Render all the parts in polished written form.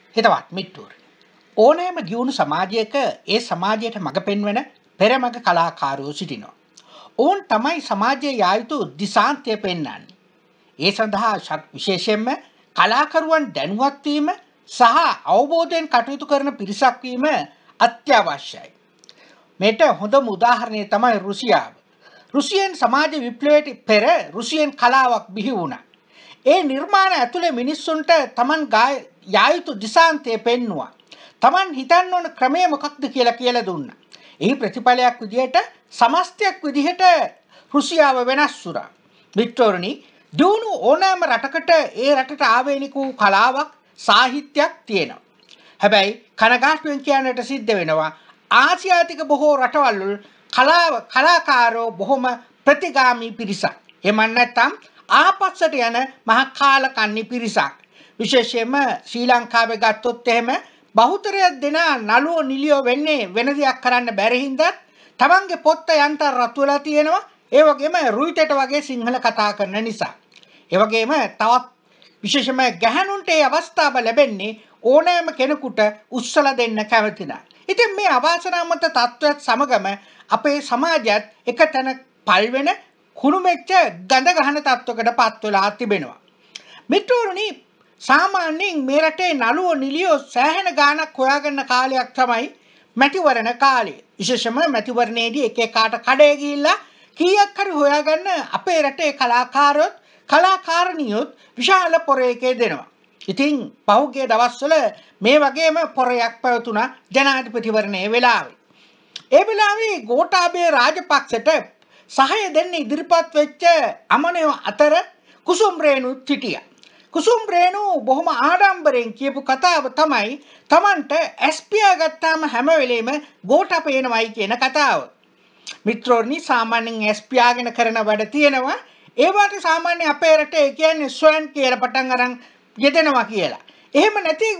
හිතවත් මිට්ටුවරි. ඕනෑම ගියුණු සමාජයක ඒ සමාජයට මඟ පෙන්වන පෙරමග කලාකාරයෝ සිටිනවා. ඔවුන් තමයි සමාජයේ යා යුතු දිශාන්තය පෙන්වන්නේ. ඒ සඳහා විශේෂයෙන්ම කලාකරුවන් දැනුවත් වීම සහ අවබෝධයෙන් කටයුතු කරන පිරිසක් වීම අත්‍යවශ්‍යයි. මේට හොඳම උදාහරණය තමයි රුසියාව. රුසියෙන් සමාජ විප්ලවයට පෙර රුසියෙන් කලාවක් බිහි වුණා. ඒ නිර්මාණ ඇතුලේ මිනිස්සුන්ට Taman යා යුතු දිශාන්තය පෙන්වුවා. Taman හිතන්න ඕන ක්‍රමය මොකක්ද කියලා දුන්නා. එහි ප්‍රතිඵලයක් විදිහට සමස්තයක් විදිහට රුසියාව වෙනස් වුණා. වික්ටෝරනි දුණු ඕනෑම රටකට ඒ රටට ආවේනික වූ කලාවක් සාහිත්‍යයක් තියෙනවා. හැබැයි කනගාටුවෙන් කියන්නට සිද්ධ වෙනවා ආසියාතික බොහෝ රටවල් වල කලාකාරෝ බොහොම ප්‍රතිගාමී පිරිසක්. එමන් නැත්නම් ආපස්සට යන මහා කාලකන්ණි පිරිසක්. විශේෂයෙන්ම ශ්‍රී ලංකාවේ ගත්තොත් එහෙම බහුතරයක් දෙනා නළුව නිලියෝ වෙන්නේ වෙන දෙයක් කරන්න බැරි හින්දා තමන්ගේ පොත්ත යන්තම් රතු වෙලා තියෙනවා. ඒ වගේම රුයිටට වගේ සිංහල කතා කරන නිසා. ඒ වගේම තවත් විශේෂයෙන්ම ගැහණුන්ට ඒ අවස්ථාව ලැබෙන්නේ ඕනෑම කෙනෙකුට උස්සලා දෙන්න කැමති නැහැ. ඉතින් මේ අවාසනාවන්ත තත්ත්වයක් සමගම අපේ සමාජයත් එක තැන පල් වෙන කුණුමෙච්ච ගඳ ගහන තත්ත්වයකට පත් වෙලා තිබෙනවා. මිත්‍රෝනි සාමාන්‍යයෙන් මේ රටේ නළුවෝ නිලියෝ සෑහෙන ගාණක් හොයාගන්න කාලයක් තමයි මැතිවරණ කාලය. විශේෂයෙන්ම මැතිවරණයේදී එක එකාට කඩේ ගිහිල්ලා කීයක් හරි හොයාගන්න අපේ රටේ කලාකාරයොත් කලාකාරණියොත් විශාල පොරයකේ දෙනවා. ඉතින් පහුගිය දවස්වල මේ වගේම පොරයක් පැවතුණා ජනාධිපතිවරණයේ වෙලාවේ. ඒ වෙලාවේ ගෝඨාභය රාජපක්ෂට සහාය දෙන්න ඉදිරිපත් වෙච්ච අමනයෝ අතර කුසුම් රේණුත් හිටියා. කුසුම් රේණු බොහොම ආඩම්බරෙන් කියපු කතාව තමයි Tamanට ඇස්පියා ගත්තාම හැම වෙලෙම ගෝඨා පේනවයි කියන කතාව. මිත්‍රෝනි සාමාන්‍යයෙන් ඇස්පියාගෙන කරන වැඩ තියෙනවා. ඒවට සාමාන්‍ය අපේ රටේ කියන්නේ ස්වයන් කියලා පටන් අරන් යෙදෙනවා කියලා. එහෙම නැති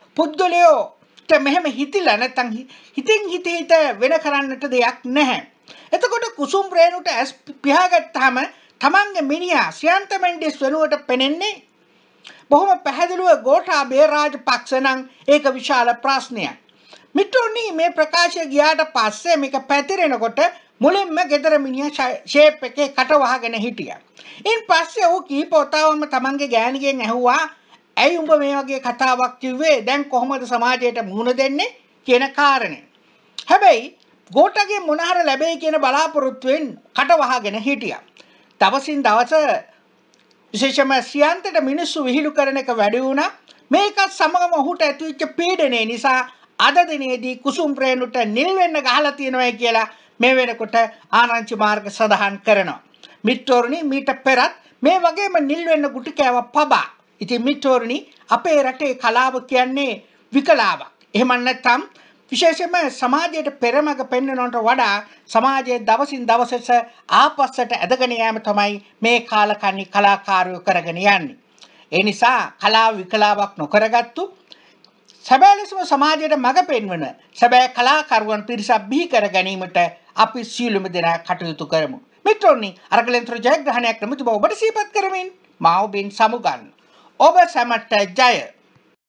පුද්ගලයෝට මෙහෙම හිතිලා නැත්තම් හිතින් හිත වෙන කරන්නට දෙයක් නැහැ. එතකොට කුසුම් රේණුට ඇස් පියාගත්තාම තමන්ගේ මිනිහා ශ්‍රියන්ත මෙන්ඩිස් වෙනුවට පෙනෙන්නේ බොහොම පැහැදිලිව ගෝඨාභය රාජපක්ෂ නම් ඒක විශාල ප්‍රශ්නයක්. මිත්‍රෝනි මේ ප්‍රකාශය ගියාට පස්සේ මේක පැතිරෙනකොට මුලින්ම ගෙදර මිනිහා ෂේප් එකේ කට වහගෙන හිටියා. ඉන් පස්සේ ਉਹ කීපවතාවම තමන්ගේ ගෑණිගෙන් ඇහුවා ඇයි උඹ මේ වගේ කතාවක් කිව්වේ? දැන් කොහොමද සමාජයට මුහුණ දෙන්නේ කියන කාරණේ. හැබැයි ගෝඨාගේ මොනහර ලැබෙයි කියන බලාපොරොත්තුවෙන් කට වහගෙන හිටියා. දවසින් දවස විශේෂයෙන්ම ශ්‍රියන්තට මිනිස්සු විහිළු කරන එක වැඩි වුණා. මේකත් සමගම ඔහුට ඇතිවෙච්ච පීඩනය නිසා අද දිනේදී කුසුම් රේණුට නිල් වෙන්න ගහලා තියෙනවායි කියලා මේ වෙනකොට ආරංචි මාර්ග සඳහන් කරනවා. මිත්‍රෝනි මීට පෙරත් මේ වගේම නිල් වෙන්න ගුටි කෑව පබා. ඉතින් මිත්‍රෝනි අපේ රටේ කලාව කියන්නේ විකලාවක්. එහෙම නැත්නම් විශේෂයෙන්ම සමාජයට පෙරමග පෙන්වනවට වඩා සමාජයේ දවසින් දවසට ආපස්සට ඇදගෙන යාම තමයි මේ කාලකන්ණි කලාකාරයෝ කරගෙන යන්නේ. ඒ නිසා කලාව විකලාවක් නොකරගත්තු සැබෑ ලෙසම සමාජයට මඟ පෙන්වන සැබෑ කලාකරුවන් පිරිසක් බිහි කර ගැනීමට අපි සියලුම දෙනා කටයුතු කරමු. මිත්‍රෝනි අරගලෙන්තර ජයග්‍රහණයක් නැමැති බව ඔබට සිහිපත් කරමින් මා ඔබෙන් සමුගන්න. ඔබ සැමට ජය.